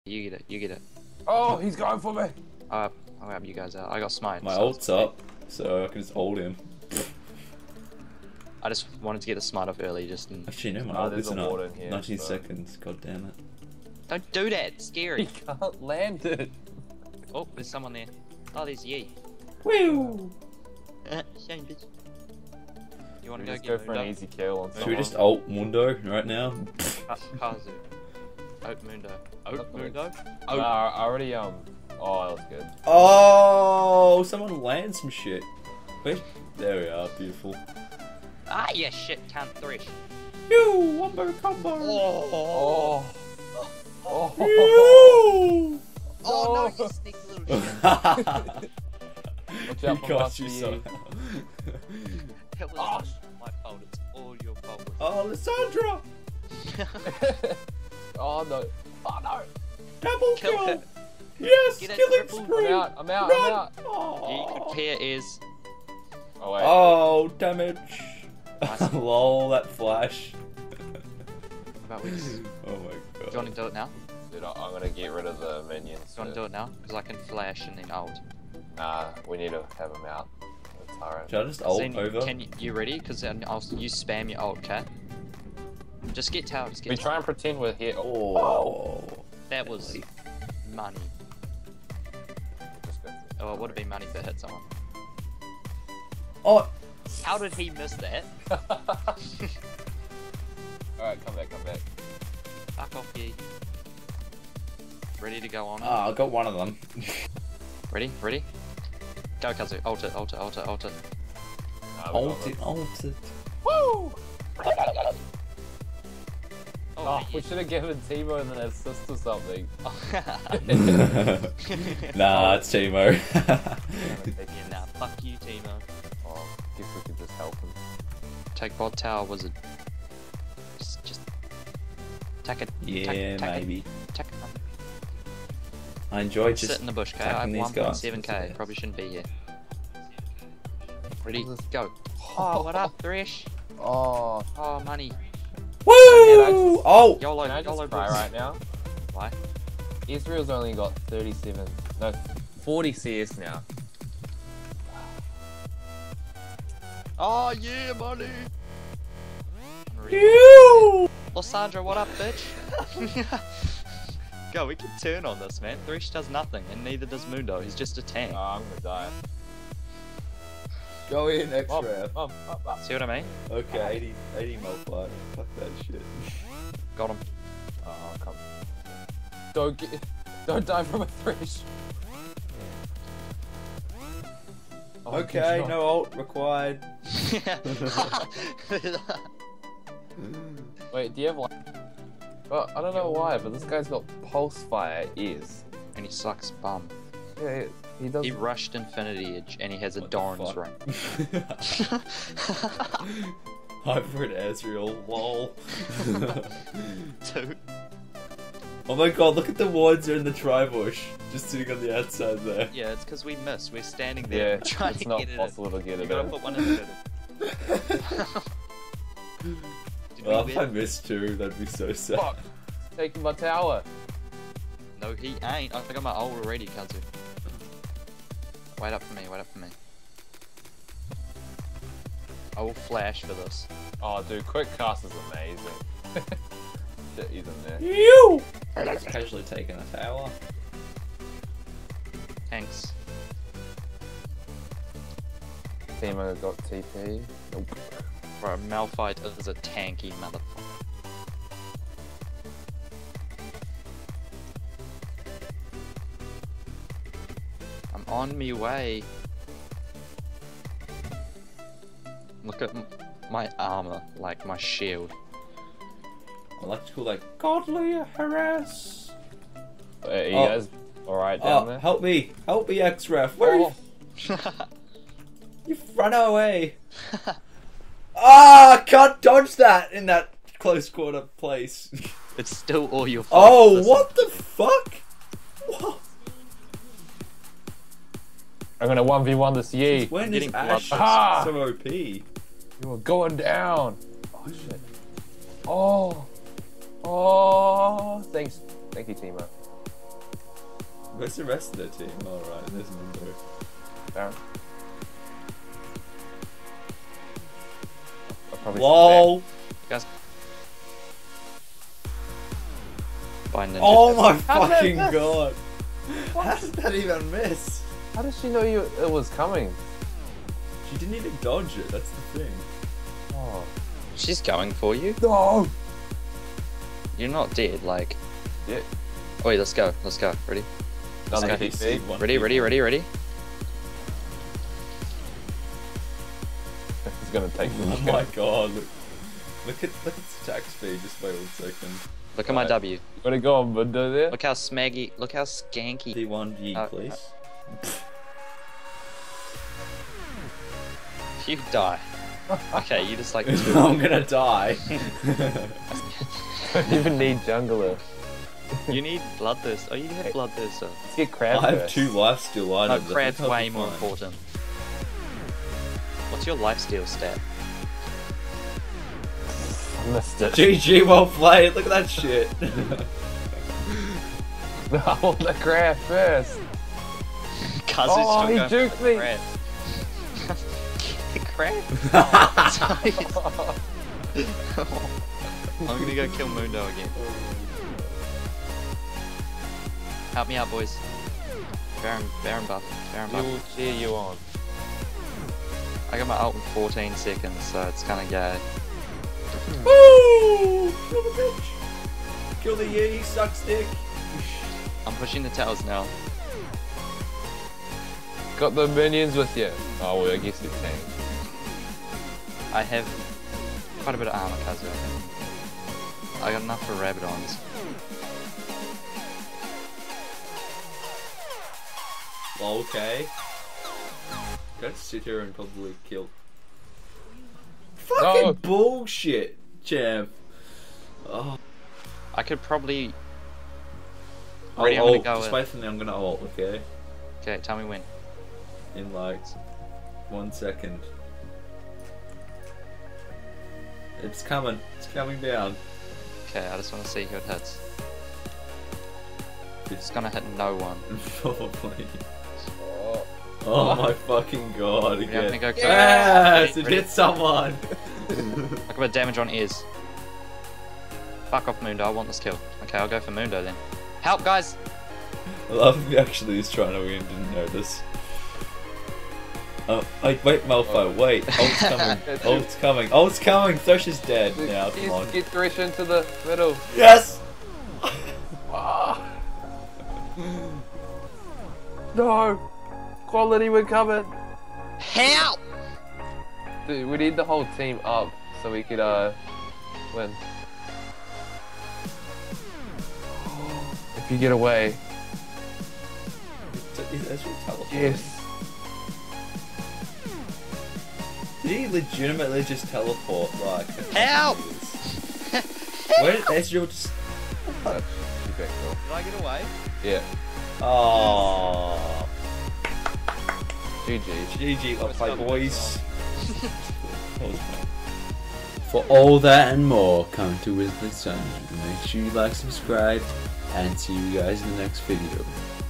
You get it, you get it. Oh, he's going for me. I'll help you guys out. I got smite. My so ult's up, so I can just ult him. I just wanted to get the smite off early, just in... Actually, no, my ult isn't up. In here, 19 seconds, god damn it. Don't do that, it's scary. He can't land it. Oh, there's someone there. Oh, there's Yi. Woo! Shame, bitch. You want We to just go go get for an Mundo? easy kill on Should someone. we just ult Mundo right now? Kazu. Oat Mundo. Oat Not Mundo? I already Oh, that was good. Oh, someone land some shit. Wait, there we are, beautiful. Ah, yeah, shit, can't thresh. You wombo combo. Oh. Oh. Oh no, No. you sneaky little shit. Watch He out for got you Musty. somehow. That was not my fault, it's all your fault. Oh, Lissandra! Oh no. Oh no. Double Kill kill! her. Yes, Get it, killing triple. spree! I'm out. Run! Oh. You could pair is... Oh wait. Oh, damage. Nice. Lol, that flash. About Wix. Oh my Do you god. want to do it now? Dude, I'm gonna get rid of the minions. Do you want to do it now? Because I can flash and then ult. Nah, we need to have him out. The turret. Should I just ult Then over? Can you ready? Because then you spam your ult, cat. Just get tower, just get We tower. try and pretend we're here. Oh. That was money. Just go. Oh, it would have been money if it hit someone. Oh. How did he miss that? Alright, come back. Fuck off, Yi. Ready to go on? Ah, I got one of them. Ready? Go, Kazu. Ult it. Nah, we Ult got it, them. ult it. Woo! Oh, we should have given Timo an assist or something. Nah, it's Timo. Yeah, nah, fuck you, Timo. Oh, guess we could just help him. Take bot tower, was it? Just... Tack it. Yeah, tack maybe. It, tack it. I enjoy Sit just in the bush, okay? I have attacking these guys. 1.7k. Probably shouldn't be here. Ready? What is this? Go. Oh, what up, Thresh? Oh, Oh, money. Woo! Oh! YOLO, can I just YOLO, cry bros. right now? Why? Israel's only got 37, no, 40 CS now. Oh, yeah, money! You! Lissandra, what up, bitch? Go, we can turn on this, man. Thresh does nothing, and neither does Mundo. He's just a tank. Oh, I'm gonna die. Go in, Up. See what I mean? Okay, 80 multiply. Fuck that shit. Got him. Oh, come. Don't die from a thresh. Oh, Okay, good shot. no ult required. Wait, do you have like... Well, I don't know why, but this guy's got pulse fire ears. And he sucks bum. Yeah, he does. He rushed Infinity Edge, and he has a What the Doran's fuck? ring. Hybrid Ezreal, lol. Dude. Oh my god, look at the wards are in the tri-bush. Just sitting on the outside there. Yeah, it's because we missed. We're standing there Yeah, trying it's to not get it possible to in. get You it gotta in. put one in the middle. Did Well, we if I win? missed two, that'd be so sad. Fuck! Taking my tower. No, he ain't. I got my ult already, Kazu. Wait up for me, I will flash for this. Oh, dude, quick cast is amazing. Shit, he's in there. You! Just casually taking a tower. Thanks. Timo got TP. Nope. Bro, Malphite is a tanky motherfucker. I'm on me way. Look at my armor, like my shield. I like to call that godly harass. Are you Oh. guys alright down Oh, there? help me, X-Ref. Where Oh. you've run away. Ah, can't dodge that in that close quarter place. It's still all your fault. Oh, Listen. what the fuck? What? I'm gonna 1v1 this Yi. When is getting Ashe blood- so OP? You are going down. Oh shit. Oh. Oh. Thanks. Thank you, Timo. Where's the rest of their team? Oh, right, there's Mundo. Baron. I'll probably LOL! Guys. By ninja. Oh my How did that fucking miss? god! How did that even miss? How did she know it was coming? She didn't even dodge it, that's the thing. Oh. She's going for you. No! You're not dead, like. Yeah. Oh, wait, let's go. Let's go. Ready? Another go. PC. Ready, ready, ready, ready. It's gonna take me. Oh my god, look at its attack speed, just wait 1 second. Look at my Right. W. Wanna go on Mundo there? Look how smaggy. Look how skanky. D1G, please. You die. Okay, you just like. I'm gonna die. Don't even need jungler. You need bloodthirst. Oh, you have bloodthirst. Let's get crab I have first. 2 lifesteal No, items. I crab's think I'll way be more fine. important. What's your lifesteal stat? I missed it. GG, well played, look at that shit. No, I want the crab first. Cuz Oh, he it's still juked going me. for the crab. I'm gonna go kill Mundo again. Help me out, boys. Baron buff. Baron We buff. will cheer you on. I got my ult in 14 seconds, so it's kind of gay. Woo! Kill the bitch! Kill the Yeti, suck stick! I'm pushing the towers now. Got the minions with you. Oh, well, I guess you can. I have quite a bit of armor, Kazu, I think. I got enough for Rabadons. Okay. Gotta sit here and probably kill. Fucking No. bullshit, champ. Oh. I could probably... Ready, I'm I'll gonna go just with... wait for me, I'm gonna ult, okay? Okay, tell me when. In like 1 second. It's coming down. Okay, I just want to see who it hits. It's gonna hit no one. Probably. Oh. Oh my fucking god, Ready, I'm again. gonna go kill Yes! It Ready? hit someone! I can put damage on ears. Fuck off, Mundo, I want this kill. Okay, I'll go for Mundo then. Help, guys! I love he actually is trying to win, didn't notice. Oh, wait, Malphite, wait. Ult's coming. Ult's coming. Ult's coming! Thresh is dead now, come on. Get Thresh into the middle. Yes! Ah. No! Quality, we're coming! Help! Dude, we need the whole team up so we could, win. If you get away. That's your teleport. Yes. Did he legitimately just teleport like a couple Help! meters? Where did Ezreal just... That's okay, cool. Did I get away? Yeah. Oh. GG. GG, well played, boys. For all that and more, come to Sundew. Make sure you like, subscribe, and see you guys in the next video.